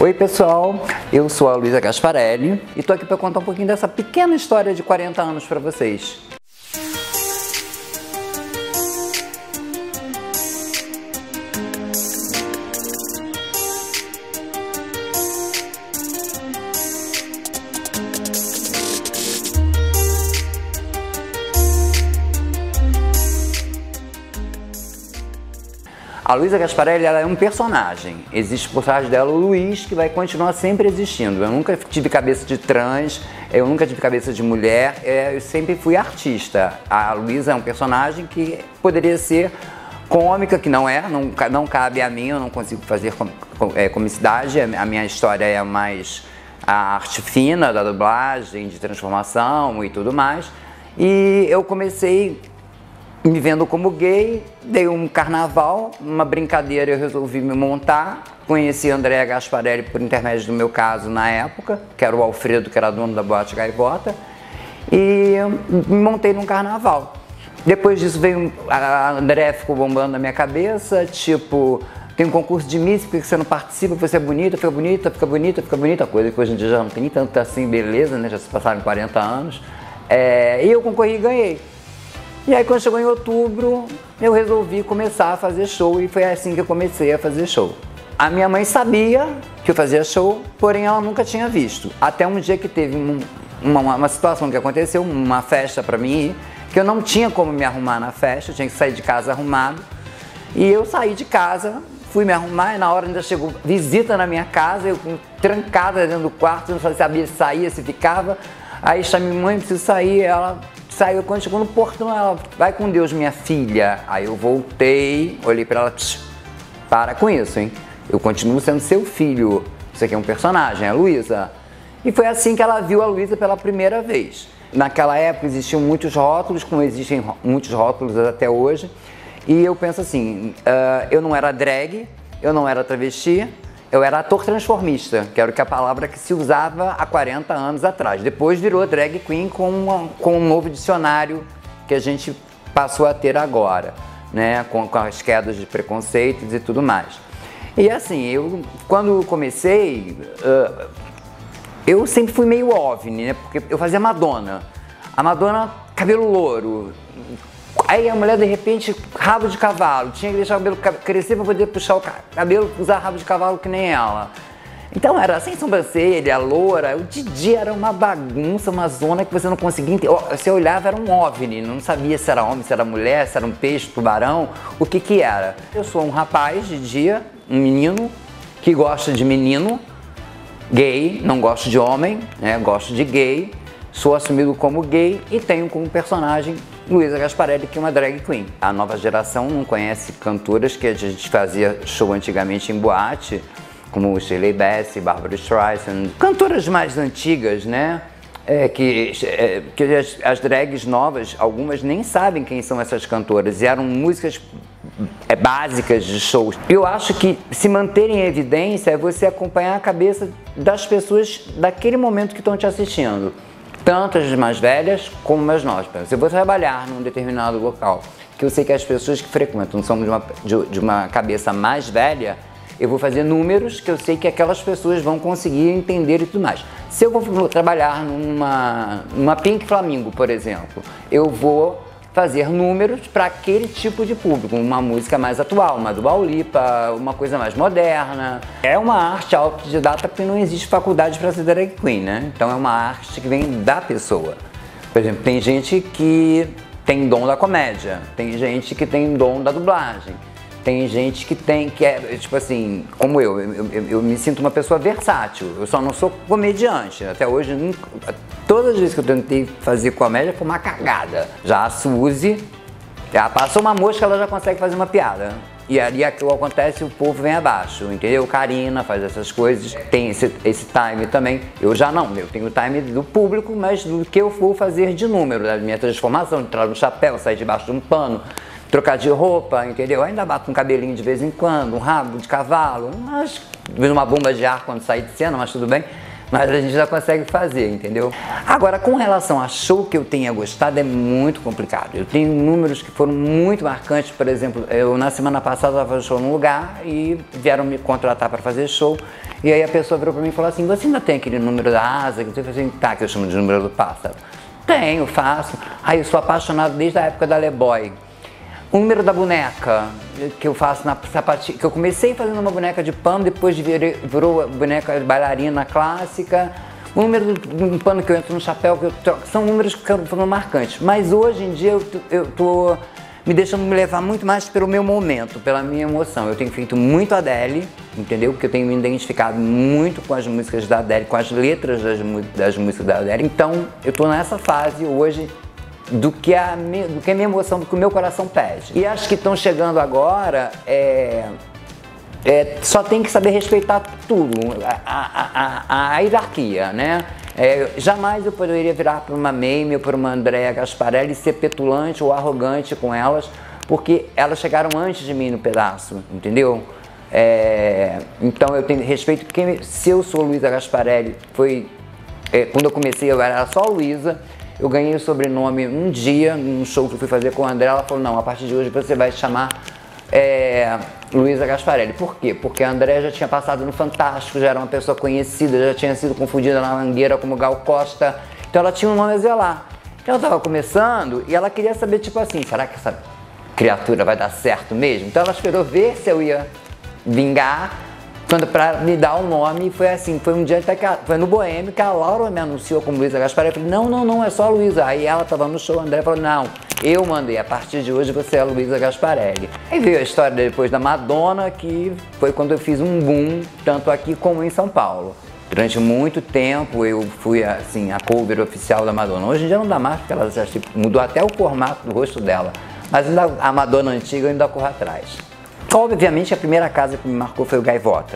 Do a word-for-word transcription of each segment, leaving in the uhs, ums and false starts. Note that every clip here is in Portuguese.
Oi pessoal, eu sou a Luísa Gasparelli e tô aqui para contar um pouquinho dessa pequena história de quarenta anos para vocês. A Luísa Gasparelli, ela é um personagem. Existe por trás dela o Luiz, que vai continuar sempre existindo. Eu nunca tive cabeça de trans, eu nunca tive cabeça de mulher, eu sempre fui artista. A Luísa é um personagem que poderia ser cômica, que não é, não, não cabe a mim, eu não consigo fazer com, com, é, comicidade. A minha história é mais a arte fina da dublagem, de transformação e tudo mais. E eu comecei me vendo como gay, dei um carnaval, uma brincadeira, eu resolvi me montar. Conheci a Andréa Gasparelli por intermédio do meu caso na época, que era o Alfredo, que era dono da Boate Gaivota, e me montei num carnaval. Depois disso veio, a Andréa ficou bombando na minha cabeça, tipo, tem um concurso de Miss, porque você não participa, você é bonita, fica bonita, fica bonita, fica bonita, coisa que hoje em dia já não tem tanto assim beleza, né, já se passaram quarenta anos, é, e eu concorri e ganhei. E aí quando chegou em outubro, eu resolvi começar a fazer show e foi assim que eu comecei a fazer show. A minha mãe sabia que eu fazia show, porém ela nunca tinha visto. Até um dia que teve um, uma, uma situação que aconteceu, uma festa pra mim ir, que eu não tinha como me arrumar na festa, eu tinha que sair de casa arrumado. E eu saí de casa, fui me arrumar e na hora ainda chegou visita na minha casa, eu trancada dentro do quarto, não sabia se saía, se ficava. Aí chamei mãe, preciso sair, ela saiu, quando chegou no portão, ela, vai com Deus, minha filha. Aí eu voltei, olhei pra ela, para com isso, hein? Eu continuo sendo seu filho, isso aqui é um personagem, é a Luísa. E foi assim que ela viu a Luísa pela primeira vez. Naquela época existiam muitos rótulos, como existem muitos rótulos até hoje. E eu penso assim, uh, eu não era drag, eu não era travesti, eu era ator transformista, que era a palavra que se usava há quarenta anos atrás. Depois virou drag queen com, uma, com um novo dicionário que a gente passou a ter agora, né? Com, com as quedas de preconceitos e tudo mais. E assim, eu quando comecei, uh, eu sempre fui meio ovni, né? Porque eu fazia Madonna. A Madonna, cabelo louro. Aí a mulher, de repente, rabo de cavalo, tinha que deixar o cabelo crescer para poder puxar o cabelo, usar rabo de cavalo que nem ela. Então era sem sobrancelha, loura, o Didi era uma bagunça, uma zona que você não conseguia entender. Você olhava, era um ovni, não sabia se era homem, se era mulher, se era um peixe, tubarão, o que que era. Eu sou um rapaz de dia, um menino, que gosta de menino, gay, não gosto de homem, né, gosto de gay, sou assumido como gay e tenho como personagem Luísa Gasparelli, que é uma drag queen. A nova geração não conhece cantoras que a gente fazia show antigamente em boate, como Shirley Bassey, Barbra Streisand, cantoras mais antigas, né? É, que é, que as, as drags novas, algumas nem sabem quem são essas cantoras, e eram músicas é, básicas de shows. Eu acho que se manter em evidência é você acompanhar a cabeça das pessoas daquele momento que estão te assistindo. Tanto as mais velhas como as novas. Se eu vou trabalhar num determinado local, que eu sei que as pessoas que frequentam são de uma, de, de uma cabeça mais velha, eu vou fazer números que eu sei que aquelas pessoas vão conseguir entender e tudo mais. Se eu vou trabalhar numa, numa Pink Flamingo, por exemplo, eu vou fazer números para aquele tipo de público, uma música mais atual, uma Dua Lipa, uma coisa mais moderna. É uma arte autodidata porque não existe faculdade para ser drag queen, né? Então é uma arte que vem da pessoa. Por exemplo, tem gente que tem dom da comédia, tem gente que tem dom da dublagem, tem gente que tem, que é, tipo assim, como eu, eu, eu, eu me sinto uma pessoa versátil, eu só não sou comediante, até hoje, nunca, todas as vezes que eu tentei fazer comédia foi uma cagada. Já a Suzy, já passou uma mosca, ela já consegue fazer uma piada. E ali aquilo acontece e o povo vem abaixo, entendeu? Karina faz essas coisas, tem esse, esse time também. Eu já não, eu tenho o time do público, mas do que eu vou fazer de número, da minha transformação, de entrar no chapéu, sair debaixo de um pano, trocar de roupa, entendeu? Eu ainda bato um cabelinho de vez em quando, um rabo de cavalo, mas uma bomba de ar quando sair de cena, mas tudo bem. mas a gente já consegue fazer, entendeu? Agora, com relação a show que eu tenha gostado, é muito complicado. Eu tenho números que foram muito marcantes. Por exemplo, eu na semana passada estava fazendo show num lugar e vieram me contratar para fazer show. E aí a pessoa virou para mim e falou assim: você ainda tem aquele número da asa? Eu falei assim: tá, que eu chamo de número do pássaro. Tenho, faço. Aí eu sou apaixonado desde a época da Leboy. O número da boneca, que eu faço na sapatilha, que eu comecei fazendo uma boneca de pano, depois virei, virou boneca de bailarina clássica. O número do pano que eu entro no chapéu, que eu troco, são números que foram marcantes. Mas hoje em dia eu, eu tô me deixando me levar muito mais pelo meu momento, pela minha emoção. Eu tenho feito muito Adele, entendeu? Porque eu tenho me identificado muito com as músicas da Adele, com as letras das, das músicas da Adele. Então eu tô nessa fase hoje do que, a, do que a minha emoção, do que o meu coração pede. E acho que estão chegando agora, é, é, só tem que saber respeitar tudo, a, a, a, a hierarquia, né? É, jamais eu poderia virar para uma Mamie ou para uma Andréa Gasparelli e ser petulante ou arrogante com elas, porque elas chegaram antes de mim no pedaço, entendeu? É, então eu tenho respeito, porque se eu sou Luísa Gasparelli, foi, é, quando eu comecei eu era só Luísa. Eu ganhei o sobrenome um dia, num show que eu fui fazer com a André. Ela falou: não, a partir de hoje você vai chamar é, Luísa Gasparelli. Por quê? Porque a André já tinha passado no Fantástico, já era uma pessoa conhecida, já tinha sido confundida na Mangueira como Gal Costa. Então ela tinha um nome a zelar. Então eu tava começando e ela queria saber, tipo assim, será que essa criatura vai dar certo mesmo? Então ela esperou ver se eu ia vingar, quando pra me dar o nome. Foi assim, foi um dia até que a, foi no Boêmio que a Laura me anunciou como Luísa Gasparelli. Eu falei: não, não, não, é só a Luísa. Aí ela tava no show, a André falou: não, eu mandei, a partir de hoje você é a Luísa Gasparelli. Aí veio a história depois da Madonna, que foi quando eu fiz um boom, tanto aqui como em São Paulo. Durante muito tempo eu fui assim, a cover oficial da Madonna. Hoje em dia não dá mais, porque ela já tipo, mudou até o formato do rosto dela. Mas ainda, a Madonna antiga eu ainda corro atrás. Obviamente a primeira casa que me marcou foi o Gaivota.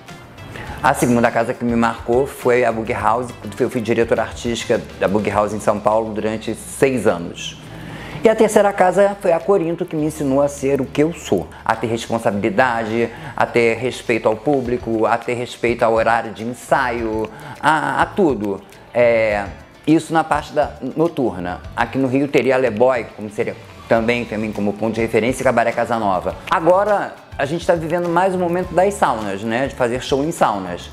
A segunda casa que me marcou foi a Boogie House. Eu fui diretora artística da Boogie House em São Paulo durante seis anos. E a terceira casa foi a Corinto, que me ensinou a ser o que eu sou. A ter responsabilidade, a ter respeito ao público, a ter respeito ao horário de ensaio, a, a tudo. É, isso na parte da noturna. Aqui no Rio teria a Leboy, como seria também para mim como ponto de referência, e Cabaré Casanova. Agora a gente está vivendo mais o momento das saunas, né? De fazer show em saunas.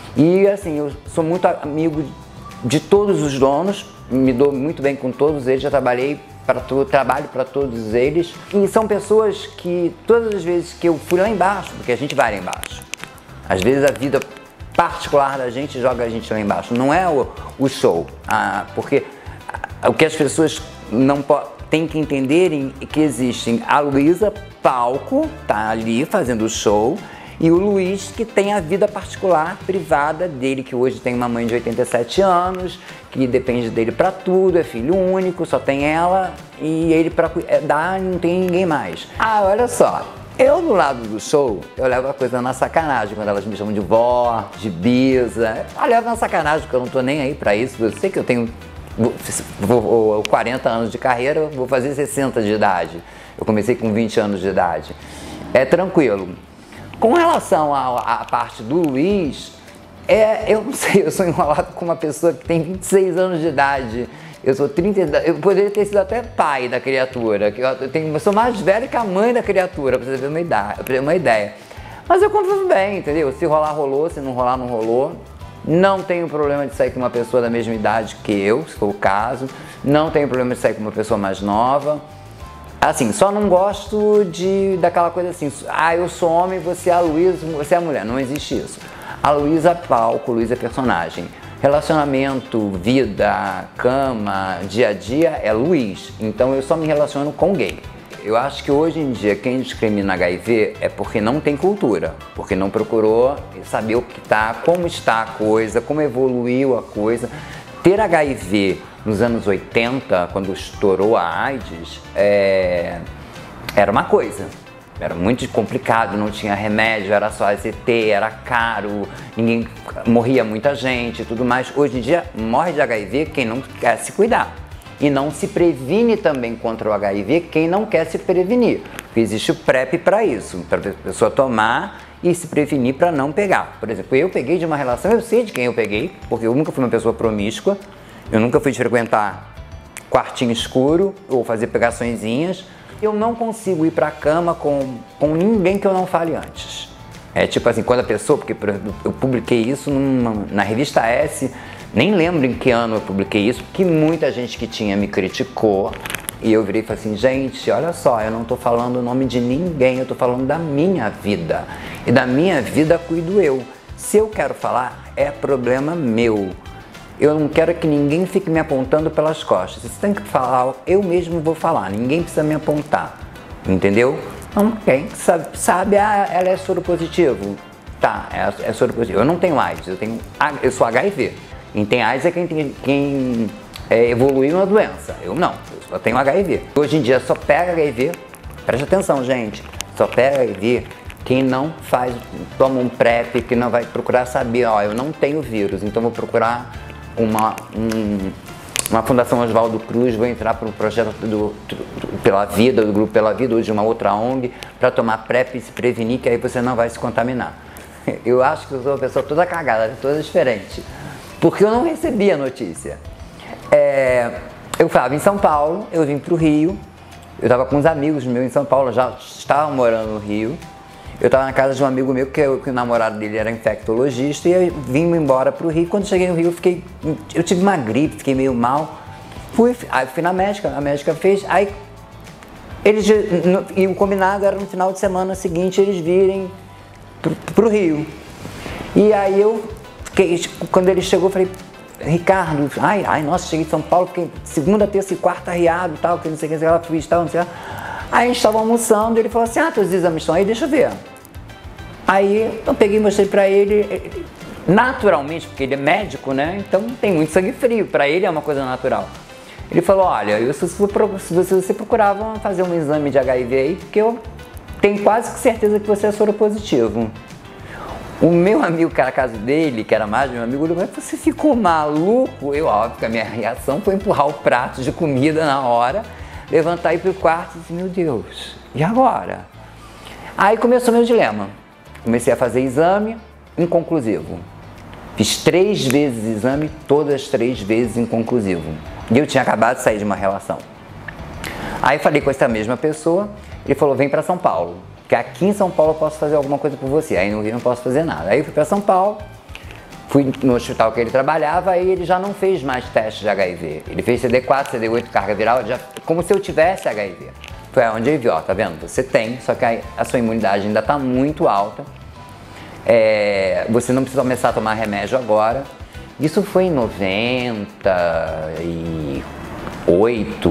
E assim, eu sou muito amigo de todos os donos, me dou muito bem com todos eles, já trabalhei para todo, trabalho para todos eles. E são pessoas que todas as vezes que eu fui lá embaixo, porque a gente vai lá embaixo, às vezes a vida particular da gente joga a gente lá embaixo, não é o, o show, ah, porque o que as pessoas não podem tem que entenderem que existem a Luísa palco, tá ali fazendo o show, e o Luiz, que tem a vida particular, privada dele, que hoje tem uma mãe de oitenta e sete anos, que depende dele pra tudo, é filho único, só tem ela, e ele pra dar não tem ninguém mais. Ah, olha só, eu do lado do show, eu levo a coisa na sacanagem, quando elas me chamam de vó, de bisa, eu levo na sacanagem, porque eu não tô nem aí pra isso, eu sei que eu tenho Vou, vou, quarenta anos de carreira, vou fazer sessenta de idade. Eu comecei com vinte anos de idade. É tranquilo. Com relação à parte do Luiz, é, eu não sei, eu sou enrolado com uma pessoa que tem vinte e seis anos de idade. Eu sou trinta, eu poderia ter sido até pai da criatura. Eu, tenho, eu sou mais velho que a mãe da criatura, pra você ter uma ideia. Pra ter uma ideia. Mas eu convivo bem, entendeu? Se rolar, rolou. Se não rolar, não rolou. Não tenho problema de sair com uma pessoa da mesma idade que eu, se for o caso. Não tenho problema de sair com uma pessoa mais nova. Assim, só não gosto de daquela coisa assim, ah, eu sou homem, você é a Luísa, você é a mulher. Não existe isso. A Luísa é palco, Luísa é personagem. Relacionamento, vida, cama, dia a dia é Luiz. Então eu só me relaciono com gay. Eu acho que hoje em dia quem discrimina H I V é porque não tem cultura, porque não procurou saber o que está, como está a coisa, como evoluiu a coisa. Ter H I V nos anos oitenta, quando estourou a AIDS, é... era uma coisa. Era muito complicado, não tinha remédio, era só A Z T, era caro, ninguém morria muita gente e tudo mais. Hoje em dia morre de H I V quem não quer se cuidar. E não se previne também contra o H I V quem não quer se prevenir. Porque existe o PrEP para isso, para a pessoa tomar e se prevenir para não pegar. Por exemplo, eu peguei de uma relação, eu sei de quem eu peguei, porque eu nunca fui uma pessoa promíscua, eu nunca fui de frequentar quartinho escuro ou fazer pegaçõezinhas. Eu não consigo ir para a cama com, com ninguém que eu não fale antes. É tipo assim, quando a pessoa, porque eu publiquei isso numa, na revista S, nem lembro em que ano eu publiquei isso, que muita gente que tinha me criticou. E eu virei e falei assim, gente, olha só, eu não tô falando o nome de ninguém, eu tô falando da minha vida. E da minha vida cuido eu. Se eu quero falar, é problema meu. Eu não quero que ninguém fique me apontando pelas costas. Se você tem que falar, eu mesmo vou falar, ninguém precisa me apontar. Entendeu? Então, quem sabe, sabe ah, ela é soro positivo. Tá, é, é soro positivo. Eu não tenho AIDS, eu, tenho, eu sou H I V. Quem tem AIDS é quem, tem, quem é, evoluiu na doença. Eu não. Eu tenho H I V. Hoje em dia só pega H I V, preste atenção, gente, só pega H I V quem não faz, toma um PrEP, que não vai procurar saber, ó, eu não tenho vírus, então vou procurar uma, um, uma Fundação Oswaldo Cruz, vou entrar para o projeto do, do, Pela Vida, do Grupo Pela Vida, ou de uma outra O N G, para tomar PrEP e se prevenir, que aí você não vai se contaminar. Eu acho que eu sou uma pessoa toda cagada, toda diferente, porque eu não recebi a notícia. É... Eu estava em São Paulo, eu vim para o Rio, eu estava com uns amigos meus em São Paulo, já estavam morando no Rio. Eu estava na casa de um amigo meu, que, eu, que o namorado dele era infectologista, e eu vim embora para o Rio. Quando cheguei no Rio, eu, fiquei, eu tive uma gripe, fiquei meio mal. Fui, aí fui na médica, a médica fez, aí eles, no, e o combinado era no final de semana seguinte eles virem para o Rio. E aí eu, fiquei, quando ele chegou, eu falei, Ricardo, ai, ai, nossa, cheguei em São Paulo, fiquei segunda, terça e quarta arriado e tal, que não sei o que, ela fez tal, não sei o que. Aí a gente estava almoçando e ele falou assim, ah, teus exames estão aí, deixa eu ver. Aí eu peguei e mostrei pra ele, naturalmente, porque ele é médico, né, então tem muito sangue frio, pra ele é uma coisa natural. Ele falou, olha, eu, se, se você procurava fazer um exame de H I V aí, porque eu tenho quase certeza que você é soropositivo. O meu amigo, que era a casa dele, que era mais meu amigo, ele falou, você ficou maluco? Eu, óbvio, que a minha reação foi empurrar o prato de comida na hora, levantar e ir pro quarto e disse, meu Deus, e agora? Aí começou meu dilema. Comecei a fazer exame, inconclusivo. Fiz três vezes exame, todas as três vezes inconclusivo. E eu tinha acabado de sair de uma relação. Aí falei com essa mesma pessoa, ele falou, vem para São Paulo. Que aqui em São Paulo eu posso fazer alguma coisa por você, aí no Rio não posso fazer nada. Aí eu fui para São Paulo, fui no hospital que ele trabalhava, aí ele já não fez mais teste de H I V. Ele fez C D quatro, C D oito, carga viral, já, como se eu tivesse H I V. Foi onde ele viu, ó, tá vendo? Você tem, só que a, a sua imunidade ainda está muito alta. É, você não precisa começar a tomar remédio agora. Isso foi em noventa e oito,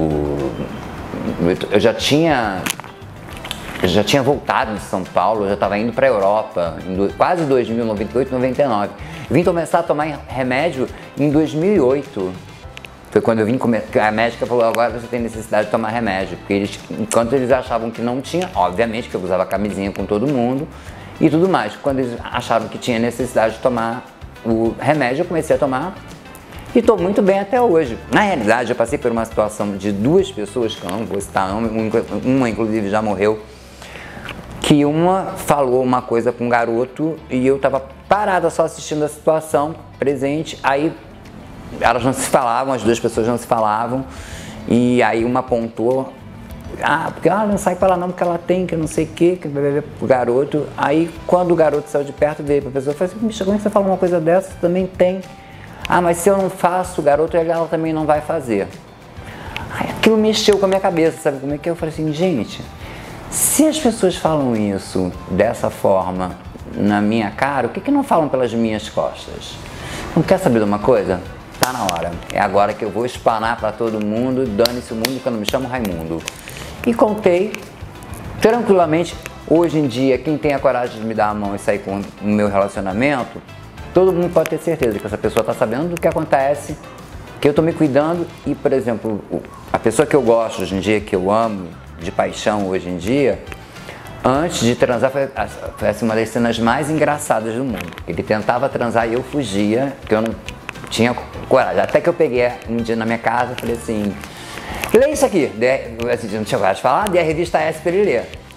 eu já tinha... Eu já tinha voltado de São Paulo, eu já estava indo para a Europa, em do, quase dois mil, noventa e oito, noventa e nove. Eu vim começar a tomar remédio em dois mil e oito. Foi quando eu vim comer, a médica falou, agora você tem necessidade de tomar remédio. Porque eles, enquanto eles achavam que não tinha, obviamente que eu usava camisinha com todo mundo e tudo mais. Quando eles acharam que tinha necessidade de tomar o remédio, eu comecei a tomar e estou muito bem até hoje. Na realidade, eu passei por uma situação de duas pessoas, que eu não vou citar, uma, uma inclusive já morreu, que uma falou uma coisa com um garoto e eu tava parada só assistindo a situação presente, aí elas não se falavam, as duas pessoas não se falavam, e aí uma apontou, ah, porque ela não sai pra lá não, porque ela tem, que não sei o que, que vai ver pro garoto. Aí quando o garoto saiu de perto, veio pra pessoa e falou assim, bicha, como é que você fala uma coisa dessa? Você também tem. Ah, mas se eu não faço, o garoto, ela também não vai fazer. Aí aquilo mexeu com a minha cabeça, sabe como é que é? Eu falei assim, gente, se as pessoas falam isso dessa forma na minha cara, o que que não falam pelas minhas costas? Não quer saber de uma coisa? Tá na hora. É agora que eu vou espanar pra todo mundo, dane-se o mundo, que eu não me chamo Raimundo. E contei tranquilamente. Hoje em dia, quem tem a coragem de me dar a mão e sair com o meu relacionamento, todo mundo pode ter certeza que essa pessoa tá sabendo do que acontece, que eu tô me cuidando e, por exemplo, a pessoa que eu gosto hoje em dia, que eu amo, de paixão hoje em dia, antes de transar foi, foi assim, uma das cenas mais engraçadas do mundo. Ele tentava transar e eu fugia, porque eu não tinha coragem. Até que eu peguei um dia na minha casa e falei assim, lê isso aqui. Dei, assim, não tinha coragem de falar, dei a revista S para ele ler.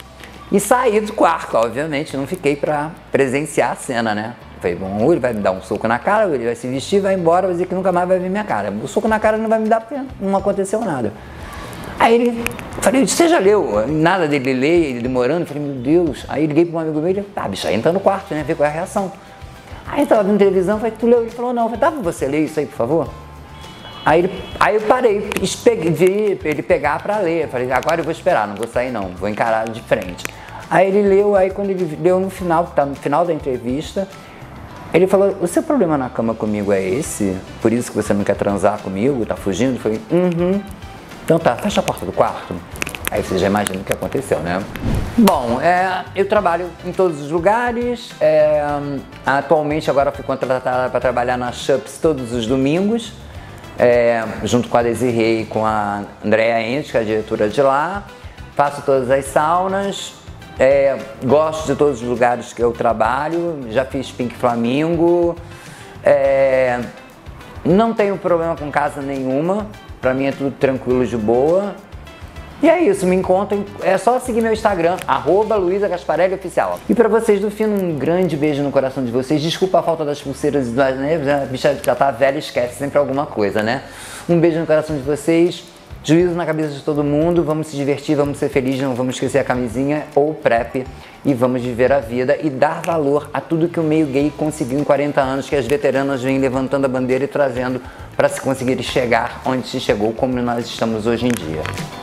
E saí do quarto, obviamente, não fiquei pra presenciar a cena, né? Falei, bom, ou ele vai me dar um soco na cara, ou ele vai se vestir, vai embora, vai dizer que nunca mais vai ver minha cara. O soco na cara não vai me dar porque não aconteceu nada. Aí ele, falei, você já leu? Nada dele ler, ele demorando, falei, meu Deus. Aí liguei para um amigo meu, ele, tá, bicho, aí entra no quarto, né, ver qual é a reação. Aí eu tava vendo televisão, falei, tu leu? Ele falou, não, eu falei, dá pra você ler isso aí, por favor? Aí, ele, aí eu parei, vi ele pegar pra ler, eu falei, agora eu vou esperar, não vou sair não, vou encarar de frente. Aí ele leu, aí quando ele leu no final, tá no final da entrevista, ele falou, o seu problema na cama comigo é esse? Por isso que você não quer transar comigo, tá fugindo? Eu falei, uhum. Então tá, fecha a porta do quarto. Aí você já imagina o que aconteceu, né? Bom, é, eu trabalho em todos os lugares. É, atualmente agora fui contratada para trabalhar na Chups todos os domingos, é, junto com a Desirê e com a Andrea Entes, que é a diretora de lá. Faço todas as saunas. É, gosto de todos os lugares que eu trabalho. Já fiz Pink Flamingo. É, não tenho problema com casa nenhuma. Pra mim é tudo tranquilo, de boa. E é isso, me encontrem, é só seguir meu Instagram, arroba Luísa Gasparelli Oficial. E pra vocês do Fino, um grande beijo no coração de vocês. Desculpa a falta das pulseiras, né? A bicha já tá velha, esquece sempre alguma coisa, né? Um beijo no coração de vocês, juízo na cabeça de todo mundo, vamos se divertir, vamos ser felizes, não vamos esquecer a camisinha ou o PrEP e vamos viver a vida e dar valor a tudo que o meio gay conseguiu em quarenta anos, que as veteranas vêm levantando a bandeira e trazendo para se conseguir chegar onde se chegou, como nós estamos hoje em dia.